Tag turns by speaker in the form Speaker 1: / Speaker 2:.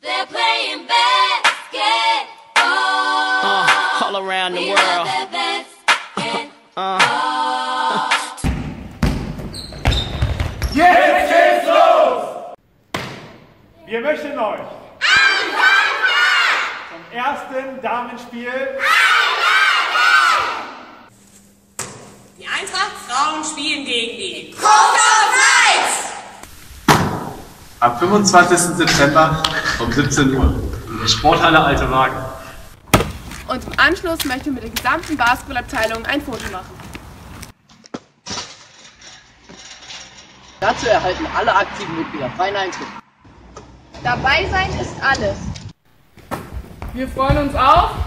Speaker 1: They're playing basketball.
Speaker 2: All around the world.
Speaker 3: Jetzt geht's los! Wir möchten euch zum ersten Damenspiel
Speaker 4: Die Eintracht Frauen spielen gegen die
Speaker 5: Am 25. September um 17 Uhr in der Sporthalle Alte Wagen.
Speaker 6: Und im Anschluss möchten wir mit der gesamten Basketballabteilung ein Foto machen.
Speaker 7: Dazu erhalten alle aktiven Mitglieder freien Eintritt.
Speaker 6: Dabei sein ist alles.
Speaker 8: Wir freuen uns auf